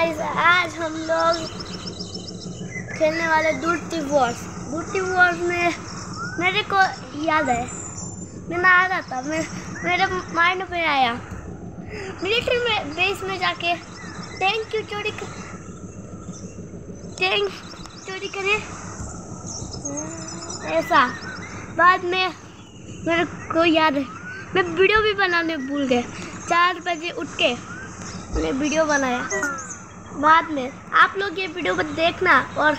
Guys आज हम लोग खेलने वाले दूटी वॉर्स में मेरे को याद है मैं ना आ रहा था मेरे माइंड में आया मिलिट्री में बेस में जाके टैंक क्यों चोरी करें ऐसा। बाद में मेरे को याद है मैं वीडियो भी बनाने भूल गए। 4 बजे उठ के मैंने वीडियो बनाया। बाद में आप लोग ये वीडियो को देखना और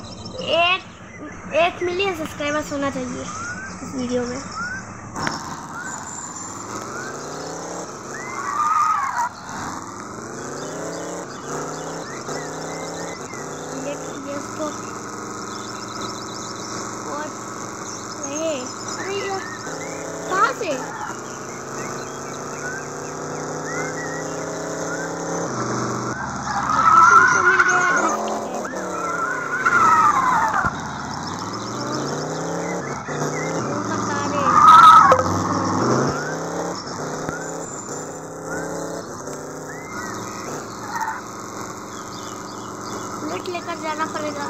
1 मिलियन सब्सक्राइबर्स होना चाहिए इस वीडियो में। और अरे यार कहाँ से लेकर जाना पड़ेगा।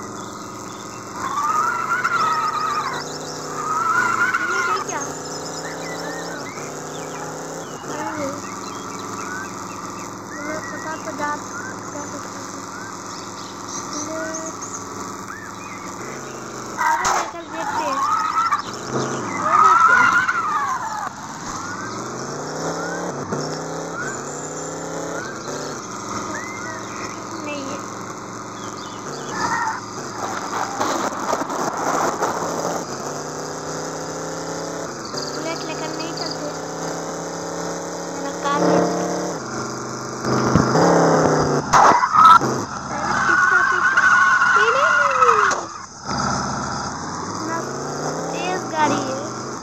क्या मुझे पता तो जा आगे लेकर देखते हैं। लेकर नहीं चलते मेरा कार तेज गाड़ी है।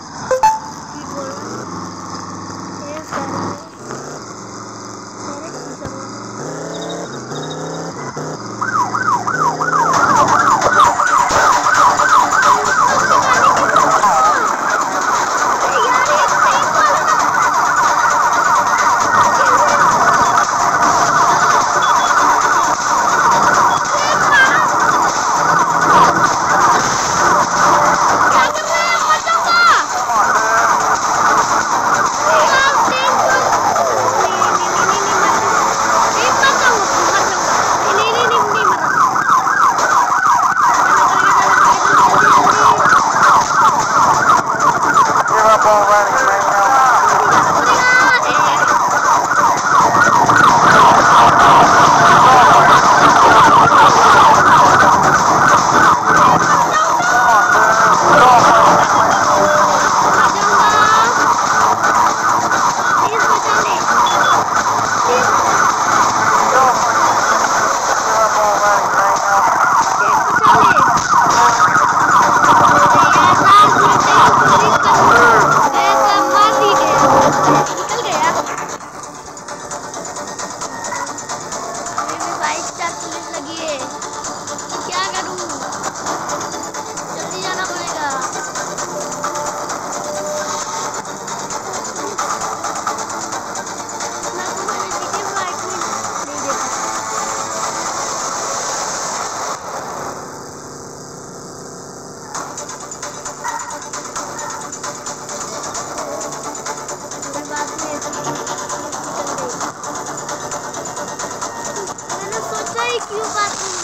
क्यों बाथरूम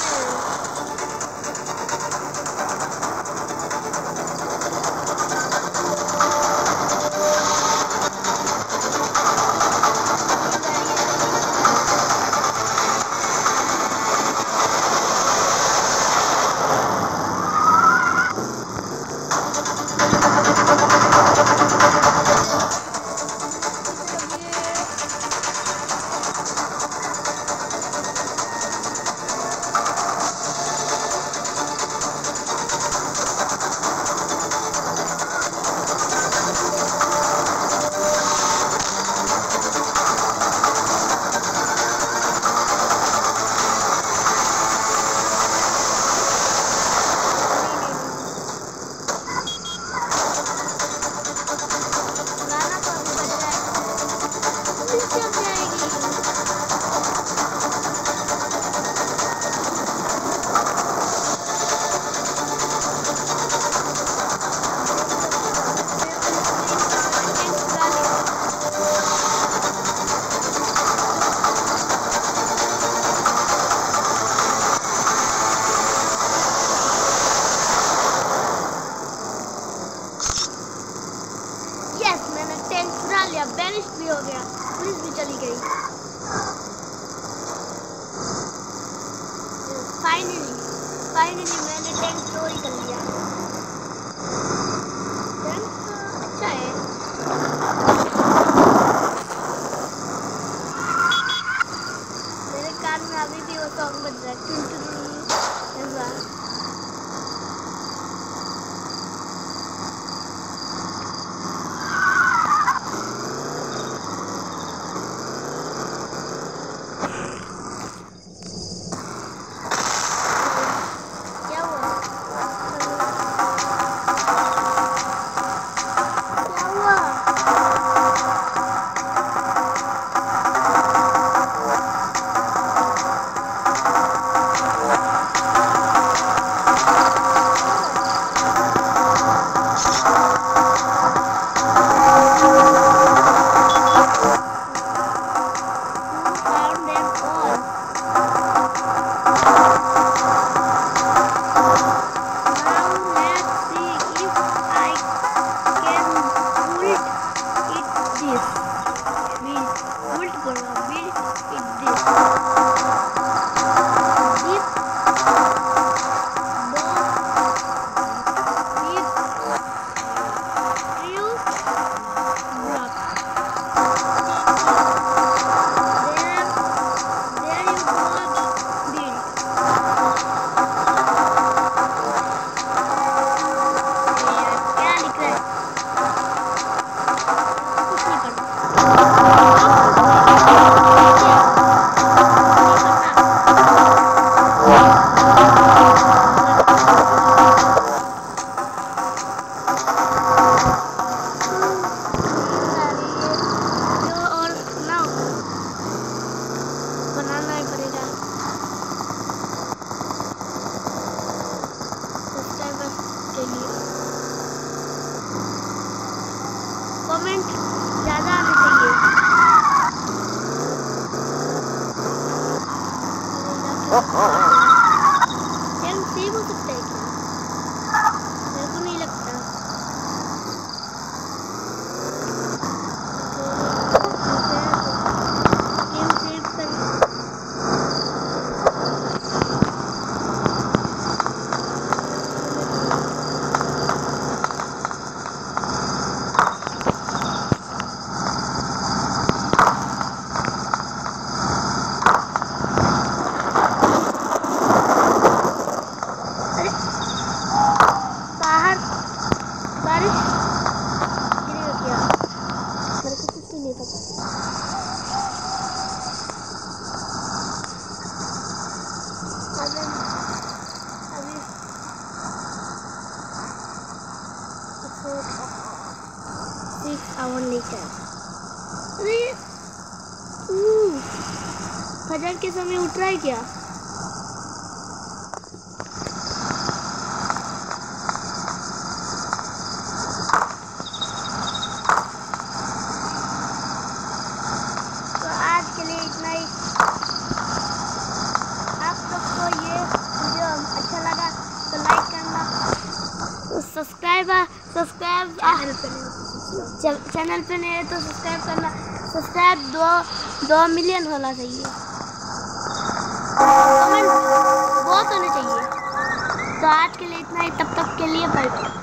फाइनली मैंने टैंक चोरी कर लिया। टैंक अच्छा है। मेरे कान में अभी भी वो सॉन्ग बज रहा है, टुन टुन ऐसा। कमेंट ज़्यादा आने चाहिए। गेम सेव हो सकता है क्या? मेरे को नहीं लगता। गेम सेव कर अरे फजर के समय उठ रहा है क्या? तो आज के लिए इतना ही। आप लोग को ये वीडियो अच्छा लगा तो लाइक करना, सब्सक्राइब चैनल पे नहीं है तो सब्सक्राइब करना। सब्सक्राइब 2 मिलियन होना चाहिए, कमेंट बहुत होने चाहिए। तो आज के लिए इतना ही, तब तक के लिए बाय बाय।